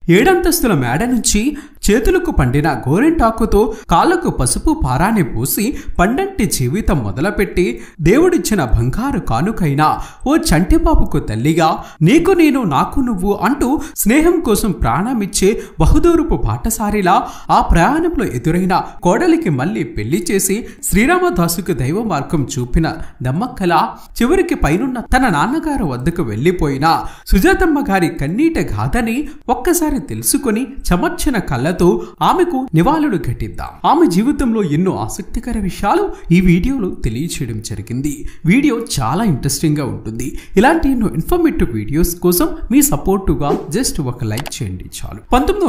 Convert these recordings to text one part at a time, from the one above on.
ఏడంతస్తుల మేడ నుంచి చేతులకు పండిన గోరింటాకుతో కాళ్లకు పసుపు పారాన్ని పూసి పండంటి జీవితం మొదలుపెట్టి దేవుడిచ్చిన బంగారు కానుకైన ఓ చంటిపాపుకు తల్లిగా నీకు నేను నాకు నువ్వు అంటూ స్నేహం కోసం ప్రాణమిచ్చే బహుదూరపు బాటసారిలా ఆ ప్రయాణంలో ఎదురైన కోడలికి మళ్లీ పెళ్లి చేసి శ్రీరామదాసుకు దైవ మార్గం చూపిన దమ్మక్కలా చివరికి పైనున్న తన నాన్నగారు వద్దకు వెళ్లిపోయిన సుజాతమ్మ గారి కన్నీట గాథని ఒక్కసారి తెలుసుకుని చెమర్చిన కళ్ళతో ఆమెకు నివాళులు ఘటిద్దాం. ఆమె జీవితంలో ఎన్నో ఆసక్తికర విషయాలు ఈ వీడియోలో తెలియచేయడం జరిగింది. వీడియో చాలా ఇంట్రెస్టింగ్ గా ఉంటుంది. ఇలాంటి ఎన్నో ఇన్ఫర్మేటివ్ వీడియోస్ కోసం మీ సపోర్టుగా జస్ట్ ఒక లైక్ చేయండి చాలు.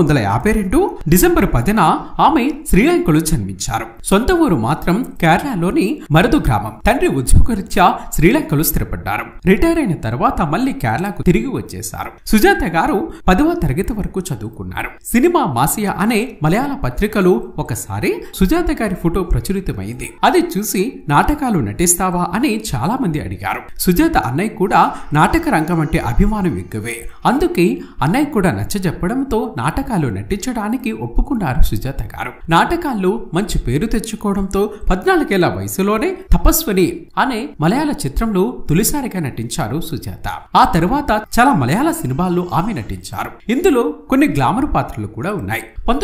1952 డిసెంబర్ 10న ఆమె శ్రీలంకలో జన్మించారు. సొంత ఊరు మాత్రం కేరళలోని మరదు గ్రామం. తండ్రి ఉద్యోగరీత్యా శ్రీలంకలో స్థిరపడ్డారు. రిటైర్ అయిన తర్వాత మళ్లీ కేరళకు తిరిగి వచ్చేశారు. సుజాత గారు 10వ తరగతి వరకు చదువుకున్నారు. సినిమా మాసియా అనే మలయాళ పత్రికలో ఒకసారి సుజాత గారి ఫోటో ప్రచురితమైంది. అది చూసి నాటకాలు నటిస్తావా అని చాలా మంది అడిగారు. సుజాత అన్నయ్య కూడా నాటక రంగం అంటే అభిమానం ఎక్కువే. అందుకే అన్నయ్య కూడా నచ్చజెప్పడంతో నాటకాలు నటించడానికి ఒప్పుకున్నారు సుజాత గారు. నాటకాల్లో మంచి పేరు తెచ్చుకోవడంతో 14 ఏళ్ల వయసులోనే తపస్విని అనే మలయాళ చిత్రంలో తొలిసారిగా నటించారు సుజాత. ఆ తర్వాత చాలా మలయాళ సినిమాల్లో ఆమె నటించారు. ఇందులో కొన్ని గ్లామర్ పాత్రలు కూడా ఉన్నాయి.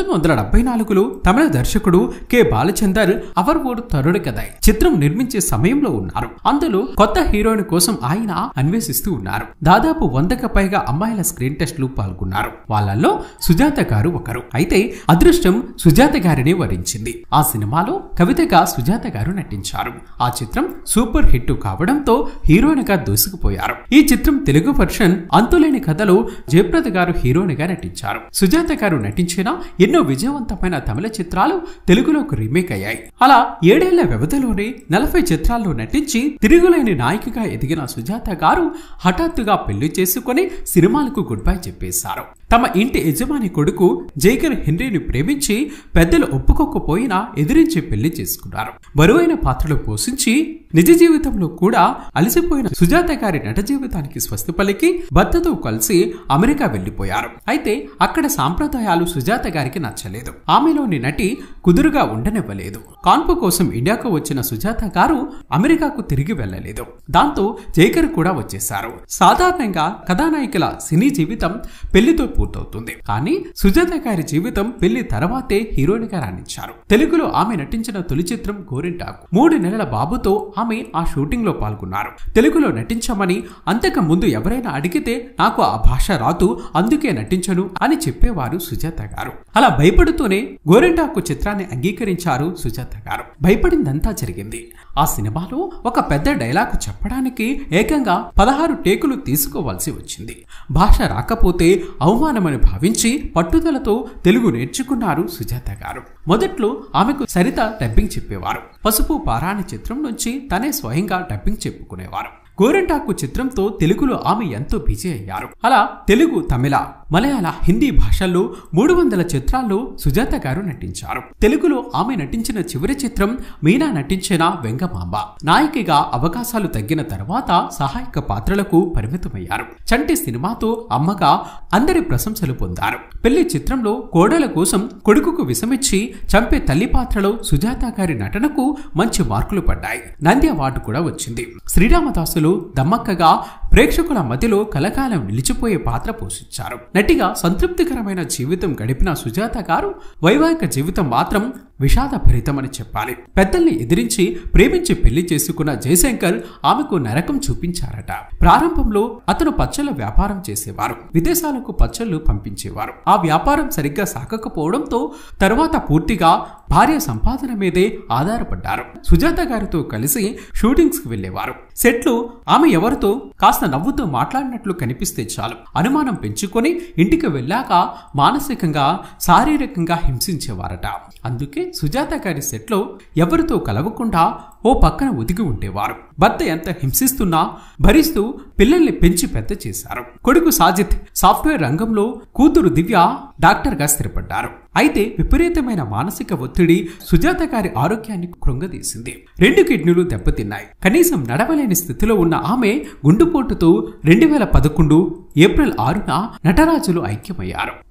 1974లో తమిళ దర్శకుడు కె బాలచందర్ అవర్ ఓడు తరుడు కథై చిత్రం నిర్మించే సమయంలో ఉన్నారు. అందులో కొత్త హీరోయిన్ కోసం ఆయన అన్వేషిస్తూ ఉన్నారు. దాదాపు 100కు పైగా అమ్మాయిల స్క్రీన్ టెస్ట్లు పాల్గొన్నారు. వాళ్ళల్లో సుజాత గారు ఒకరు. అయితే అదృష్టం సుజాత గారిని వరించింది. ఆ సినిమాలో కవితగా సుజాత గారు నటించారు. ఆ చిత్రం సూపర్ హిట్ కావడంతో హీరోయిన్ గా దూసుకుపోయారు. ఈ చిత్రం తెలుగు వర్షన్ అంతులేని కథలో జయప్రద గారు హీరోయిన్ గా నటించారు. సుజాత గారు నటించిన ఎన్నో విజయవంతమైన తమిళ చిత్రాలు తెలుగులోకి రీమేక్ అయ్యాయి. అలా 7 ఏళ్ల వ్యవధిలోనే 40 చిత్రాల్లో నటించి తిరుగులేని నాయికగా ఎదిగిన సుజాత గారు హఠాత్తుగా పెళ్లి చేసుకుని సినిమాలకు గుడ్ బై చెప్పేశారు. తమ ఇంటి యజమాని కొడుకు జైకర్ హెన్రీని ప్రేమించి పెద్దలు ఒప్పుకోకపోయినా ఎదిరించి పెళ్లి చేసుకున్నారు. బరువైన పాత్రలు పోషించి నిజ జీవితంలో కూడా అలసిపోయిన సుజాత గారి నట జీవితానికి స్వస్తి పలికి భర్తతో కలిసి అమెరికా వెళ్లిపోయారు. అయితే అక్కడ సాంప్రదాయాలు సుజాత గారికి నచ్చలేదు. ఆమెలోని నటి కుదురుగా ఉండనివ్వలేదు. కాన్పు కోసం ఇండియాకు వచ్చిన సుజాత గారు అమెరికాకు తిరిగి వెళ్లలేదు. దాంతో జైకర్ కూడా వచ్చేశారు. సాధారణంగా కథానాయికల సినీ జీవితం పెళ్లితో పూర్తవుతుంది. కానీ సుజాత గారి జీవితం పెళ్లి తర్వాతే హీరోయిన్ గా రాణించారు. తెలుగులో ఆమె నటించిన తొలి చిత్రం గోరింటాకు. 3 నెలల బాబుతో ఆమె ఆ షూటింగ్ లో పాల్గొన్నారు. తెలుగులో నటించమని అంతకు ముందు ఎవరైనా అడిగితే నాకు ఆ భాష రాదు, అందుకే నటించను అని చెప్పేవారు సుజాత గారు. అలా భయపడుతూనే గోరింటాకు చిత్రాన్ని అంగీకరించారు సుజాత గారు. భయపడిందంతా జరిగింది. ఆ సినిమాలో ఒక పెద్ద డైలాగు చెప్పడానికి ఏకంగా 16 టేకులు తీసుకోవాల్సి వచ్చింది. భాష రాకపోతే అవమానమని భావించి పట్టుదలతో తెలుగు నేర్చుకున్నారు సుజాత గారు. మొదట్లో ఆమెకు సరిత డబ్బింగ్ చెప్పేవారు. పసుపు పారాని చిత్రం నుంచి తనే స్వయంగా డబ్బింగ్ చెప్పుకునేవారు. గోరింటాకు చిత్రంతో తెలుగులో ఆమె ఎంతో బిజీ అయ్యారు. అలా తెలుగు, తమిళ, మలయాళ, హిందీ భాషల్లో 300 చిత్రాల్లో సుజాత గారు నటించారు. తెలుగులో ఆమె నటించిన చివరి చిత్రం మీనా నటించిన వెంగమాంబ. నాయికగా అవకాశాలు తగ్గిన తర్వాత సహాయక పాత్రలకు పరిమితమయ్యారు. చంటి సినిమాతో అమ్మగా అందరి ప్రశంసలు పొందారు. పెళ్లి చిత్రంలో కోడల కోసం కొడుకుకు విషమిచ్చి చంపే తల్లి పాత్రలో సుజాత గారి నటనకు మంచి మార్కులు పడ్డాయి. నంది అవార్డు కూడా వచ్చింది. శ్రీరామదాసు దమ్మక్కగా ప్రేక్షకుల మధ్యలో కలకాలం నిలిచిపోయే పాత్ర పోషించారు. నటిగా సంతృప్తికరమైన జీవితం గడిపిన సుజాత గారు వైవాహిక జీవితం మాత్రం విషాదభరితమని చెప్పాలి. పెద్దల్ని ఎదిరించి ప్రేమించి పెళ్లి చేసుకున్న జయశంకర్ ఆమెకు నరకం చూపించారట. ప్రారంభంలో అతను పచ్చళ్ళ వ్యాపారం చేసేవారు. విదేశాలకు పచ్చళ్లు పంపించేవారు. ఆ వ్యాపారం సరిగ్గా సాగకపోవడంతో తరువాత పూర్తిగా భార్య సంపాదన మీదే ఆధారపడ్డారు. సుజాత గారితో కలిసి షూటింగ్స్ కి వెళ్లేవారు. సెట్లు ఆమె ఎవరితో కాస్త నవ్వుతూ మాట్లాడినట్లు కనిపిస్తే చాలు అనుమానం పెంచుకొని ఇంటికి వెళ్ళాక మానసికంగా, శారీరకంగా హింసించేవారట. అందుకే సుజాత గారి సెట్లో ఎవరితో కలవకుండా ఓ పక్కన ఒదిగి ఉండేవారు. భర్త ఎంత హింసిస్తున్నా భరిస్తూ పిల్లల్ని పెంచి పెద్ద చేశారు. కొడుకు సాజిద్ సాఫ్ట్వేర్ రంగంలో, కూతురు దివ్య డాక్టర్ గా స్థిరపడ్డారు. అయితే విపరీతమైన మానసిక ఒత్తిడి సుజాత గారి ఆరోగ్యాన్ని కృంగదీసింది. 2 కిడ్నీలు దెబ్బతిన్నాయి. కనీసం నడవలేని స్థితిలో ఉన్న ఆమె గుండెపోటుతో 2011 ఏప్రిల్ 6న నటరాజులు ఐక్యమయ్యారు.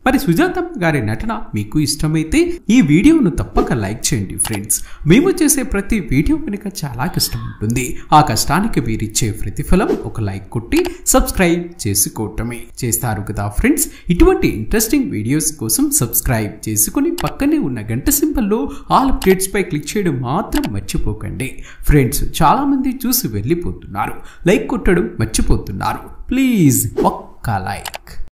మరి సుజాతమ్మ గారి నటన మీకు ఇష్టమైతే ఈ వీడియోను తప్పక లైక్ చేయండి ఫ్రెండ్స్. మేము చేసే ప్రతి వీడియో వెనుక చాలా కష్టం ఉంటుంది. ఆ కష్టానికి వీరిచ్చే ప్రతిఫలం ఒక లైక్ కొట్టి సబ్స్క్రైబ్ చేసుకోవటమే. చేస్తారు కదా ఫ్రెండ్స్. ఇటువంటి ఇంట్రెస్టింగ్ వీడియోస్ కోసం సబ్స్క్రైబ్ చేసుకుని పక్కనే ఉన్న గంట సింబల్లో ఆల్ అప్డేట్స్ పై క్లిక్ చేయడం మాత్రం మర్చిపోకండి ఫ్రెండ్స్. చాలా మంది చూసి వెళ్ళిపోతున్నారు, లైక్ కొట్టడం మర్చిపోతున్నారు. ప్లీజ్ ఒక్క లైక్.